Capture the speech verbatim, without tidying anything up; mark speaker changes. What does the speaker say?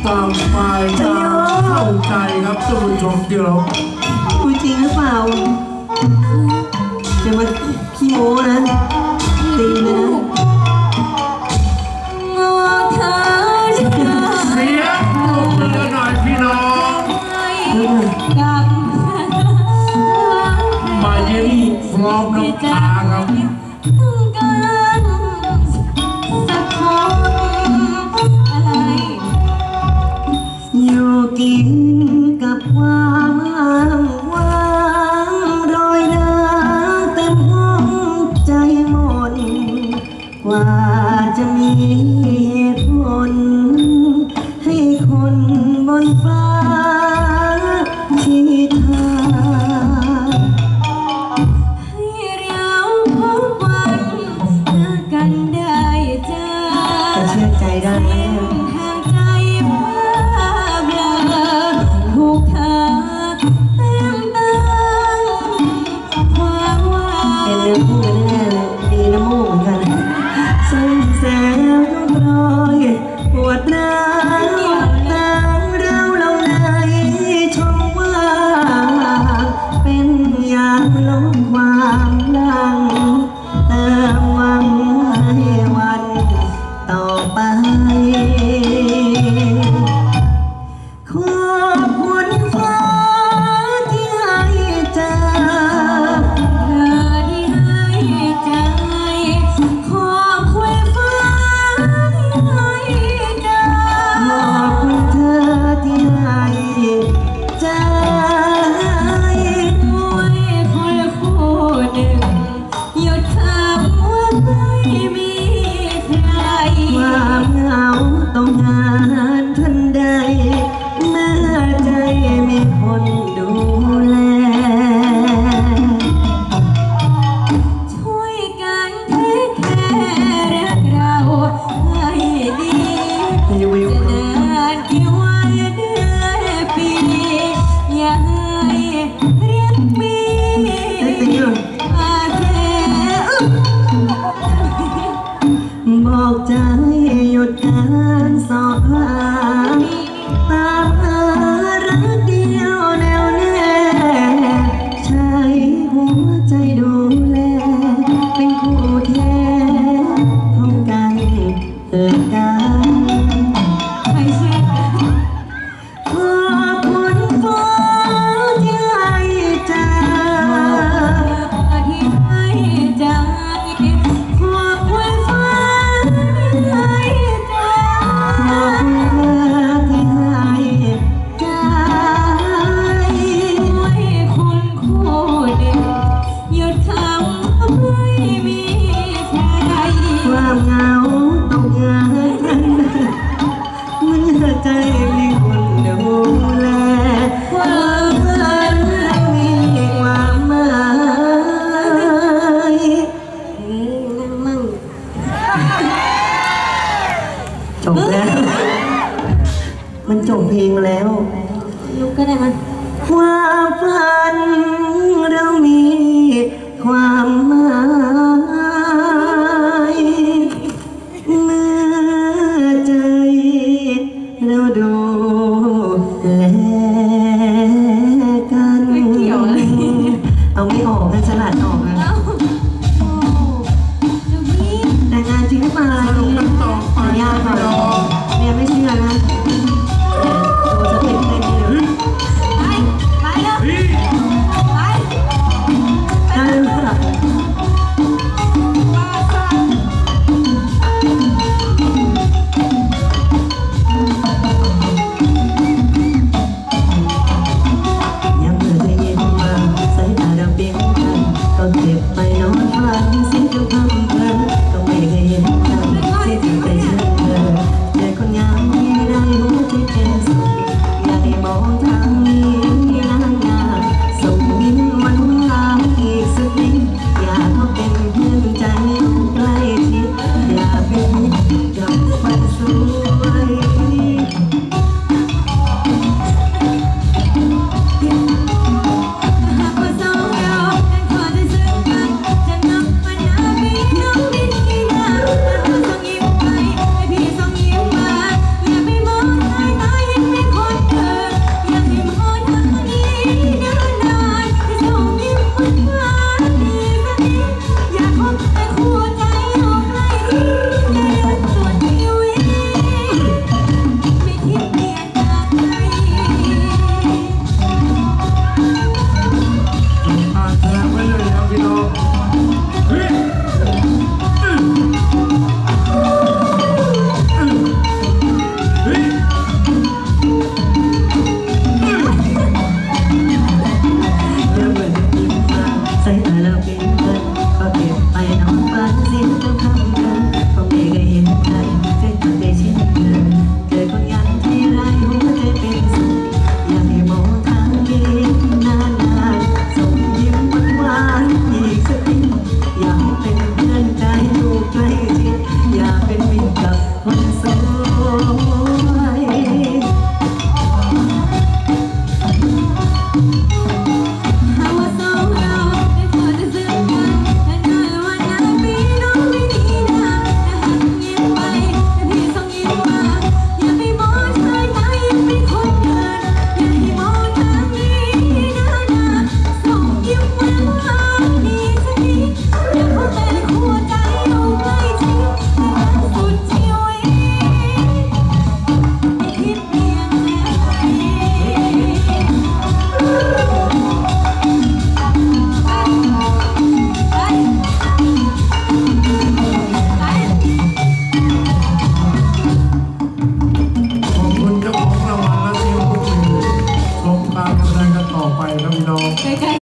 Speaker 1: ต่างฝ่ายต่างเข้าใจครับท่านผู้ชมที่เรา
Speaker 2: คุยจริงหรือเปล่าอย่ามาขี้โม้นะตีเลยนะ
Speaker 1: เสียงปรบมือหน่อยพี่น้องมายิ้มพร้อมน้ำตาครับ
Speaker 2: อยู่กินกับความอ้างว้างรอยร้าวเต็มห้องใจหมดกว่าจะมีเหตุผลให้คนบนฟ้าชี้ทางให้เราพบวันเจอกันได้เจอจะเชื่อใจได้ไหมปวดร้าวตามเราเราในชมว่าเป็นอย่างลงความลังเติมหวังให้วันต่อไปขอบคุณฟ้าที่ให้เจอเธอที่ให้ใจขอบคุณฟ้าที่ให้ขอบคุณเธอที่ให้ใจด้วยคนละคนหนึ่งหยุดคำว่าไม่มีใครความเหงาต้องหาทันใดเมื่อใจมีคนดูแลช่วยกันเทคแคร์รักเราให้ดีจะนานกี่วันเดือนปีอย่าให้เรียกปีมาแค่บอกใจหยุดการสอบหาตามหารักเดียวแน่วแน่ใช้หัวใจดูแลเป็นคู่แท้ของกันและกันไม่ใช่ขอบคุณฟ้าที่ให้ใจที่ให้ใจขอบคุณฟ้าที่ให้ใจขอบคุณเธอที่ให้ใจด้วยคนคู่หนึ่งหยุดคำว่าไม่มีใครความเหงาต้องหาทันเมื่อใจมีคนดูแลความฝันมีความหมายนั่งมั่งจบแล้วมันจบเพลงแล้วลุกก็ได้มั้ยความฝันเรามีความหมายเมื่อใจเราดูแลกันไม่เกี่ยวอะไรเอาไม่ออกนะฉลาดออกนะแต่งานจริงหรือเปล่าสัญญาเปล่าเนี่ยไม่เชื่อนะตัวสเต็ปเต้นนี่เลยไปไปเลยไปได้หรือเปล่าคนสวยหากว่าสองเราได้พอจะซึ้งกันและนานวันนั้นปีน้องไม่ดีนะแต่หากยิ้มไปแต่พี่ต้องยิ้มมาอย่าไปมองเธอนะยังเป็นคนเดินอย่าให้มองทางนี้นะนะส่งยิ้มมาดีสักทีอย่าเข้าแต่หัวใจเอาไว้ทิ้งสุดชีวิตไม่คิดเปลี่ยนแปลงไป
Speaker 1: ขอบคุณเจ้าของรางวัลและทีมผู้ชมชมการแสดงกันต่อไปครับพี่น้อง